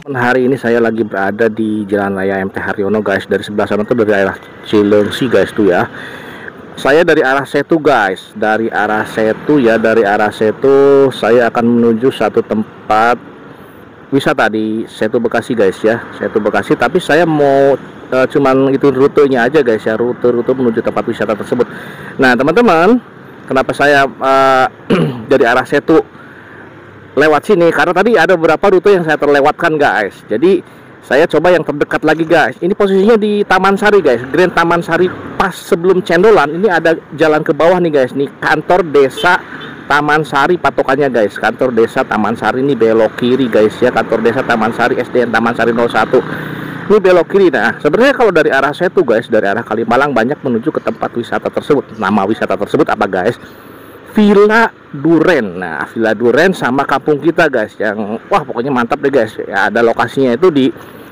Hari ini saya lagi berada di Jalan Raya MT Haryono guys. Dari sebelah sana tuh dari arah Cilengsi guys tuh ya. Saya dari arah Setu guys. Dari arah Setu ya, dari arah Setu saya akan menuju satu tempat wisata di Setu Bekasi guys ya. Setu Bekasi, tapi saya mau cuman itu rutenya aja guys ya, rute menuju tempat wisata tersebut. Nah teman-teman, kenapa saya dari arah Setu lewat sini, karena tadi ada beberapa rute yang saya terlewatkan guys. Jadi saya coba yang terdekat lagi guys. Ini posisinya di Taman Sari guys, Grand Taman Sari, pas sebelum Cendolan. Ini ada jalan ke bawah nih guys. Nih kantor desa Taman Sari patokannya guys. Kantor desa Taman Sari ini belok kiri guys ya. Kantor desa Taman Sari, SDN Taman Sari 01. Ini belok kiri. Nah sebenarnya kalau dari arah Setu guys, dari arah Kalimalang banyak menuju ke tempat wisata tersebut. Nama wisata tersebut apa guys? Villa Duren. Nah, Villa Duren sama kampung kita guys, yang wah pokoknya mantap deh guys. Ya, ada lokasinya itu di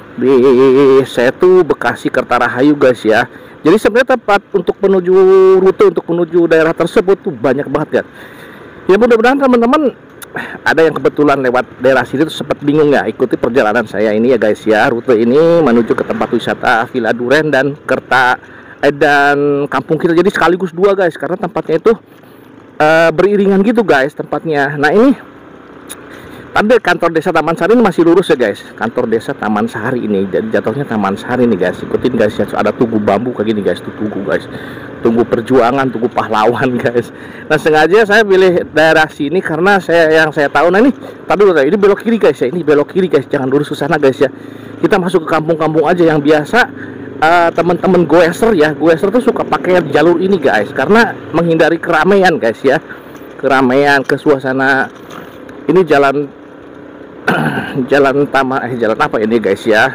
Setu Bekasi Kertarahayu guys ya. Jadi sebenarnya tempat untuk menuju rute untuk menuju daerah tersebut tuh banyak banget kan. Ya mudah-mudahan teman-teman ada yang kebetulan lewat daerah sini tuh sempat bingung ya, ikuti perjalanan saya ini ya guys ya. Rute ini menuju ke tempat wisata Villa Duren dan dan kampung kita. Jadi sekaligus dua guys, karena tempatnya itu beriringan gitu guys tempatnya. Nah ini tadi kantor desa Taman Sari ini masih lurus ya guys. Kantor desa Taman Sari ini, jadi jatuhnya Taman Sari nih guys. Ikutin guys ya, ada tugu bambu kayak gini guys. Tuh tugu guys, tugu perjuangan, tugu pahlawan guys. Nah sengaja saya pilih daerah sini karena yang saya tahu. Nah ini tadi ini belok kiri guys ya. Ini belok kiri guys, jangan lurus ke sana guys ya. Kita masuk ke kampung-kampung aja yang biasa. Teman-teman goeser ya, goeser tuh suka pakai jalur ini guys, karena menghindari keramaian guys ya, keramaian, ke suasana. Ini jalan jalan apa ini guys ya,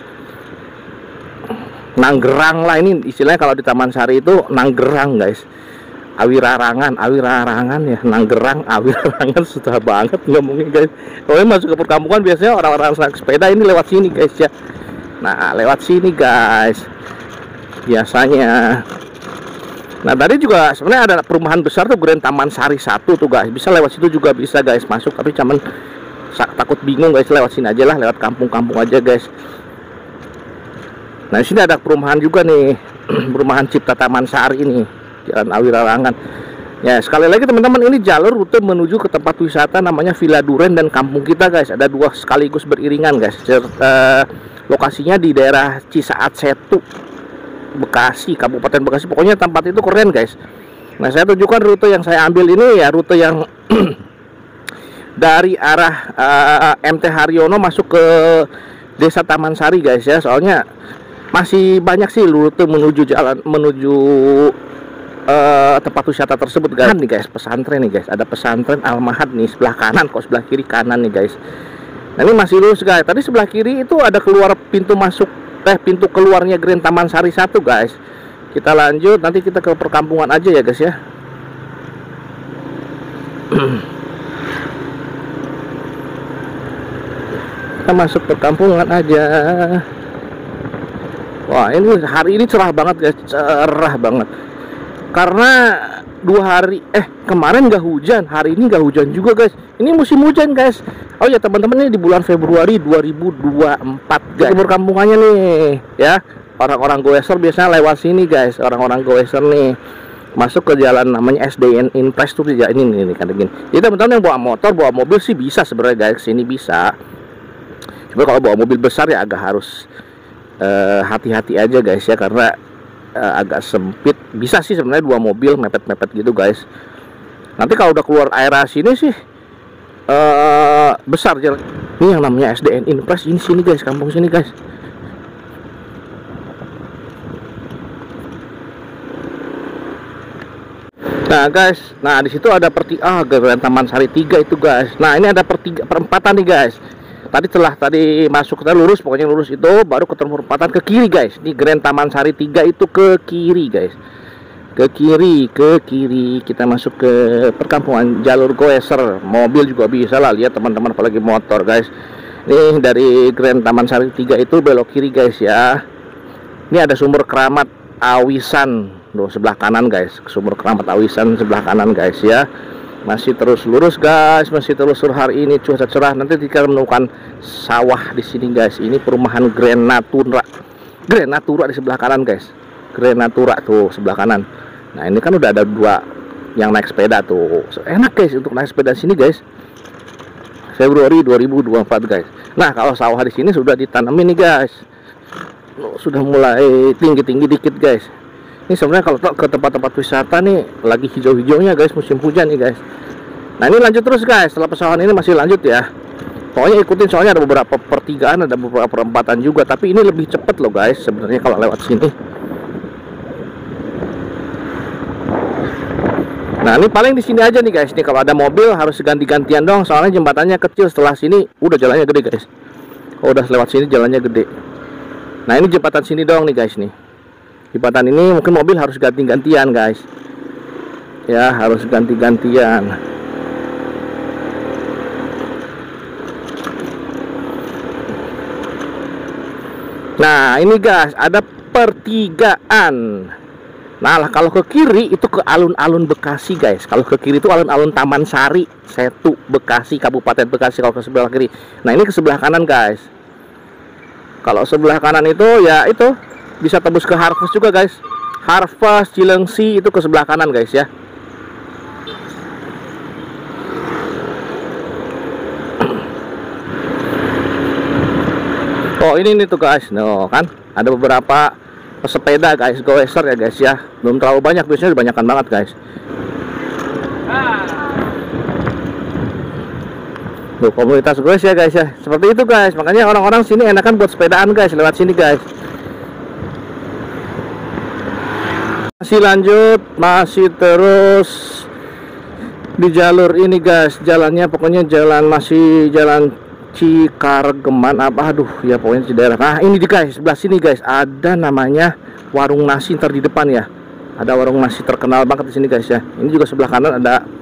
Nanggerang lah ini istilahnya. Kalau di Taman Sari itu Nanggerang guys, awirarangan ya, Nanggerang, awirarangan, susah banget ngomongnya guys. Kalau masuk ke perkampungan biasanya orang-orang naik sepeda ini lewat sini guys ya. Nah lewat sini guys biasanya. Nah tadi juga sebenarnya ada perumahan besar tuh, Grand Taman Sari 1 tuh guys. Bisa lewat situ juga bisa guys masuk, tapi cuman takut bingung guys, lewat sini aja lah, lewat kampung-kampung aja guys. Nah di sini ada perumahan juga nih, perumahan Cipta Taman Sari ini, Jalan Awirarangan. Ya sekali lagi teman-teman, ini jalur rute menuju ke tempat wisata namanya Villa Duren dan kampung kita guys. Ada dua sekaligus beriringan guys. Lokasinya di daerah Cisaat Setu Bekasi, Kabupaten Bekasi. Pokoknya tempat itu keren guys. Nah saya tunjukkan rute yang saya ambil ini ya, rute yang dari arah MT Haryono masuk ke desa Taman Sari guys ya. Soalnya masih banyak sih rute menuju tempat wisata tersebut guys. Nih guys, pesantren nih guys. Ada pesantren Al-Mahad nih sebelah kanan, kok sebelah kiri kanan nih guys. Nah ini masih lurus guys. Tadi sebelah kiri itu ada keluar pintu masuk, pintu keluarnya Grand Taman Sari 1 guys. Kita lanjut, nanti kita ke perkampungan aja ya guys ya. Kita masuk perkampungan aja. Wah ini hari ini cerah banget guys, cerah banget. Karena 2 hari kemarin nggak hujan, hari ini nggak hujan juga guys. Ini musim hujan guys. Oh ya teman-teman, ini di bulan Februari 2024 guys. Perkampungannya nih ya, orang-orang goeser biasanya lewat sini guys. Orang-orang goeser nih masuk ke jalan namanya SDN Impres tuh ini kan gini. Jadi teman-teman yang bawa motor, bawa mobil sih bisa sebenarnya guys, sini bisa. Cuma kalau bawa mobil besar ya agak harus hati-hati aja guys ya, karena agak sempit. Bisa sih sebenarnya 2 mobil mepet-mepet gitu guys. Nanti kalau udah keluar area sini sih besar jalan. Ini yang namanya SDN Impres, ini sini guys, kampung sini guys. Nah guys, nah di situ ada Grand Taman Sari 3 itu guys. Nah ini ada perempatan nih guys. Tadi masuk, kita lurus, pokoknya lurus itu baru ketemu perempatan ke kiri guys. Di Grand Taman Sari 3 itu ke kiri guys. Ke kiri kita masuk ke perkampungan, jalur goeser. Mobil juga bisa lah, lihat teman-teman, apalagi motor guys. Nih dari Grand Taman Sari 3 itu belok kiri guys ya. Ini ada sumber keramat Awisan sebelah kanan guys. Sumber keramat Awisan sebelah kanan guys ya. Masih terus lurus guys, masih terus lurus. Hari ini cuaca cerah. Nanti kita menemukan sawah di sini guys. Ini perumahan Grand Natura. Grand Natura di sebelah kanan guys. Grand Natura tuh sebelah kanan. Nah ini kan udah ada dua yang naik sepeda tuh. Enak guys untuk naik sepeda sini guys. Februari 2024 guys. Nah kalau sawah di sini sudah ditanamin nih guys. Sudah mulai tinggi-tinggi dikit guys. Ini sebenarnya kalau ke tempat-tempat wisata nih lagi hijau-hijaunya guys, musim hujan nih guys. Nah ini lanjut terus guys, setelah pesawahan ini masih lanjut ya. Pokoknya ikutin, soalnya ada beberapa pertigaan, ada beberapa perempatan juga. Tapi ini lebih cepet loh guys sebenarnya kalau lewat sini. Nah ini paling di sini aja nih guys. Nih kalau ada mobil harus ganti-gantian dong, soalnya jembatannya kecil. Setelah sini udah jalannya gede guys. Kalau udah lewat sini jalannya gede. Nah ini jembatan sini dong nih guys nih. Jembatan ini mungkin mobil harus ganti-gantian guys. Ya harus ganti-gantian. Nah ini guys ada pertigaan. Nah kalau ke kiri itu ke alun-alun Bekasi guys. Kalau ke kiri itu alun-alun Taman Sari, Setu, Bekasi, Kabupaten Bekasi. Kalau ke sebelah kiri. Nah ini ke sebelah kanan guys. Kalau sebelah kanan itu ya itu bisa tembus ke Harvest juga guys. Harvest, Cilengsi itu ke sebelah kanan guys ya. Oh ini nih tuh guys. No kan ada beberapa pesepeda guys, goeser ya guys ya. Belum terlalu banyak, biasanya kebanyakan banget guys. Tuh komunitas goes ya guys ya. Seperti itu guys. Makanya orang-orang sini enakan buat sepedaan guys, lewat sini guys. Masih lanjut, masih terus di jalur ini guys. Jalannya pokoknya jalan masih jalan Cikargeman apa, aduh ya pokoknya di daerah. Nah ini di guys, sebelah sini guys ada namanya warung nasi ntar di depan ya. Ada warung nasi terkenal banget di sini guys ya. Ini juga sebelah kanan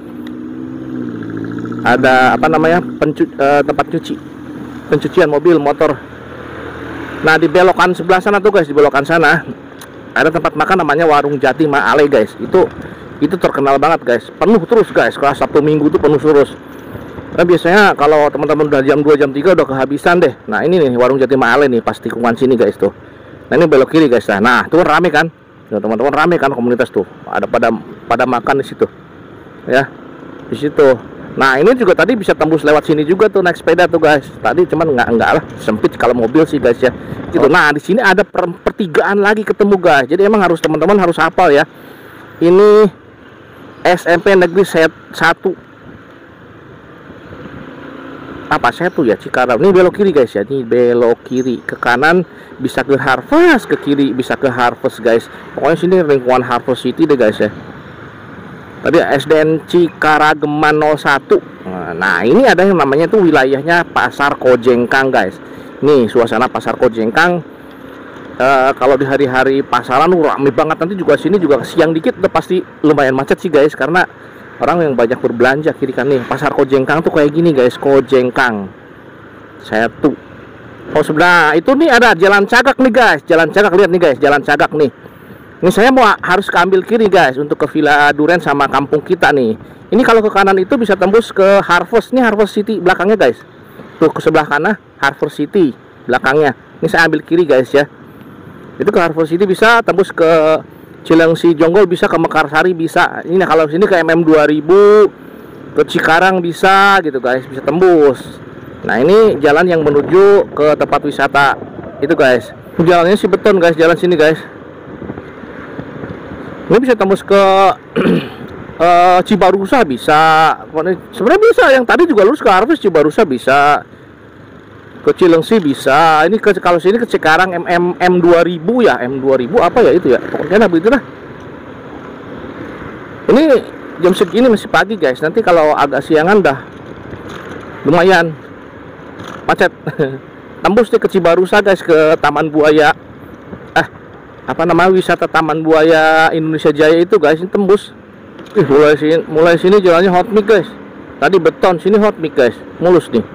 ada apa namanya tempat pencucian mobil, motor. Nah di belokan sebelah sana tuh guys, di belokan sana ada tempat makan namanya Warung Jati Ma Ale guys. Itu terkenal banget guys, penuh terus guys. Kalau Sabtu Minggu tuh penuh terus. Karena biasanya kalau teman-teman udah jam 2 jam 3 udah kehabisan deh. Nah ini nih Warung Jati Ma Ale nih, pas tikungan sini guys tuh. Nah ini belok kiri guys. Nah itu kan rame kan, teman-teman rame kan komunitas tuh. Ada pada makan di situ ya, di situ. Nah ini juga tadi bisa tembus lewat sini juga tuh naik sepeda tuh guys. Tadi cuman enggak lah, sempit kalau mobil sih guys ya. Gitu. Nah di sini ada pertigaan lagi ketemu guys. Jadi emang harus teman-teman harus hafal ya. Ini SMP Negeri 1 apa Setu ya, Cikarang. Ini belok kiri guys ya. Ini belok kiri, ke kanan bisa ke Harvest, ke kiri bisa ke Harvest guys. Pokoknya sini lingkungan Harvest City deh guys ya. Tadi SDN Cikargeman 01. Nah ini ada yang namanya tuh wilayahnya Pasar Kojengkang guys. Nih suasana Pasar Kojengkang. Kalau di hari-hari pasaran rame banget. Nanti juga sini juga siang dikit udah pasti lumayan macet sih guys, karena orang yang banyak berbelanja kiri kan nih. Pasar Kojengkang tuh kayak gini guys, Kojengkang Setu. Oh sebelah itu nih ada Jalan Cagak nih guys. Jalan Cagak, lihat nih guys, Jalan Cagak nih. Ini saya mau harus keambil kiri guys untuk ke Villa Duren sama kampung kita nih. Ini kalau ke kanan itu bisa tembus ke Harvest. Nih Harvest City belakangnya guys. Tuh ke sebelah kanan Harvest City belakangnya. Ini saya ambil kiri guys ya. Itu ke Harvest City bisa tembus ke Cilengsi Jonggol, bisa ke Mekarsari bisa. Ini kalau sini ke MM 2000, ke Cikarang bisa gitu guys, bisa tembus. Nah ini jalan yang menuju ke tempat wisata itu guys. Jalannya sih beton guys, jalan sini guys. Ini bisa tembus ke Cibarusa bisa. Sebenarnya bisa, yang tadi juga lurus ke Harvest Cibarusa bisa. Ke Cilengsi bisa. Ini kalau sini ke Cikarang M2000 ya, M2000 apa ya itu ya. Pokoknya begitu dah. Ini jam segini masih pagi guys. Nanti kalau agak siangan dah lumayan macet. Tembus nih ke Cibarusa guys, ke Taman Buaya. Apa namanya, wisata Taman Buaya Indonesia Jaya itu guys, ini tembus. Mulai sini jalannya hot mix guys. Tadi beton, sini hot mix guys, mulus nih.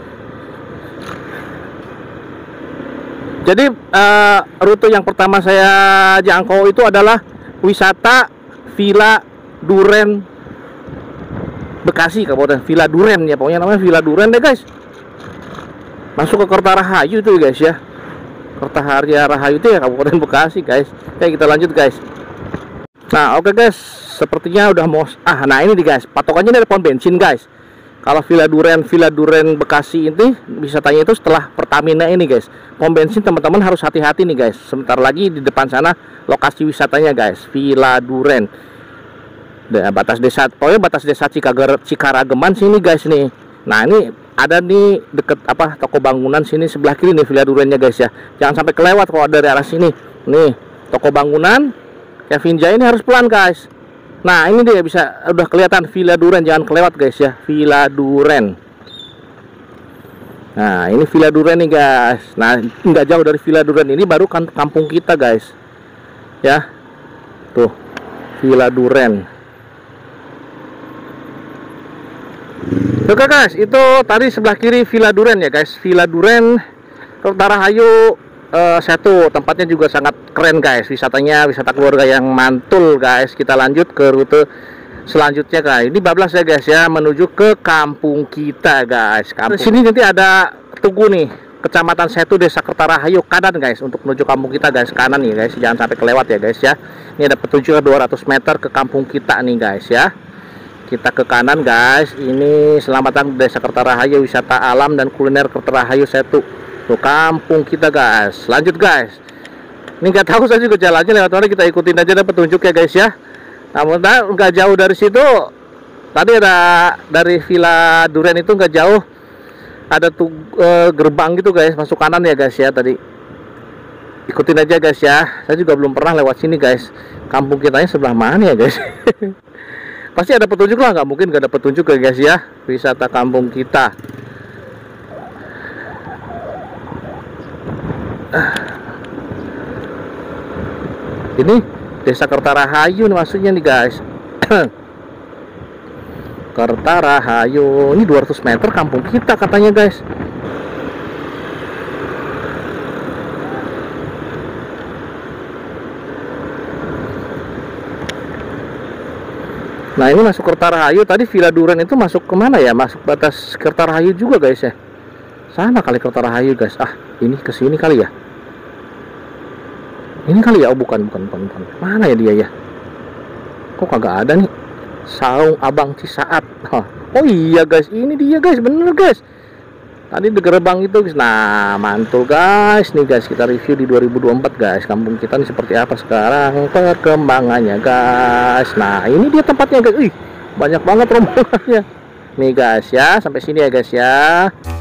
Jadi rute yang pertama saya jangkau itu adalah wisata Villa Duren Bekasi, Kabupaten Villa Duren ya, pokoknya namanya Villa Duren deh guys. Masuk ke Kertarahayu itu guys ya. Kertarahayu itu ya Kabupaten Bekasi guys. Oke, kita lanjut guys. Nah oke guys, sepertinya udah mau nah ini nih guys, patokannya dari pom bensin guys. Kalau Villa Duren Bekasi ini bisa tanya itu setelah Pertamina ini guys. Pom bensin teman-teman harus hati-hati nih guys. Sebentar lagi di depan sana lokasi wisatanya guys, Villa Duren. Batas desa, pokoknya batas desa Cikarageman sini guys nih. Nah ini ada nih deket apa toko bangunan sini sebelah kiri nih Villa Durennya guys ya. Jangan sampai kelewat kalau dari arah sini. Nih toko bangunan Kevin Jaya ini harus pelan guys. Nah ini dia bisa udah kelihatan Villa Duren, jangan kelewat guys ya, Villa Duren. Nah ini Villa Duren nih guys. Nah nggak jauh dari Villa Duren ini baru kan kampung kita guys ya. Tuh Villa Duren. Oke guys, itu tadi sebelah kiri Villa Duren ya guys. Villa Duren Kertarahayu satu, tempatnya juga sangat keren guys. Wisatanya wisata keluarga yang mantul guys. Kita lanjut ke rute selanjutnya guys. Ini bablas ya guys ya, menuju ke kampung kita guys. Di sini nanti ada Tugu nih, Kecamatan Setu, Desa Kertarahayu kanan guys, untuk menuju kampung kita guys, kanan nih guys. Jangan sampai kelewat ya guys ya. Ini ada petunjuk 200 meter ke kampung kita nih guys ya. Kita ke kanan guys. Ini selamat datang Desa Kertarahayu, wisata alam dan kuliner Kertarahayu Setu. Tuh kampung kita guys. Lanjut guys. Ini nggak tahu saya juga jalannya lewat mana, kita ikutin aja deh petunjuk ya guys ya. Namun nggak jauh dari situ. Tadi ada dari Villa Duren itu nggak jauh. Ada tuh gerbang gitu guys, masuk kanan ya guys ya tadi. Ikutin aja guys ya. Saya juga belum pernah lewat sini guys. Kampung kitanya sebelah mana ya guys? Pasti ada petunjuk lah, nggak mungkin nggak ada petunjuk ya guys ya. Wisata kampung kita. Ini Desa Kertarahayu nih maksudnya nih guys. Kertarahayu ini 200 meter kampung kita katanya guys. Nah ini masuk Kertarahayu. Tadi Villa Duren itu masuk kemana ya? Masuk batas Kertarahayu juga guys ya. Sana kali Kertarahayu guys. Ah ini kesini kali ya. Ini kali ya. Oh bukan. Mana ya dia ya? Kok kagak ada nih? Saung Abang Cisaat. Oh iya guys, ini dia guys, bener guys. Tadi di gerbang itu guys. Nah mantul guys. Nih guys, kita review di 2024 guys. Kampung kita nih seperti apa sekarang perkembangannya guys. Nah ini dia tempatnya guys. Wih, banyak banget rombongannya. Nih guys ya, sampai sini ya guys ya.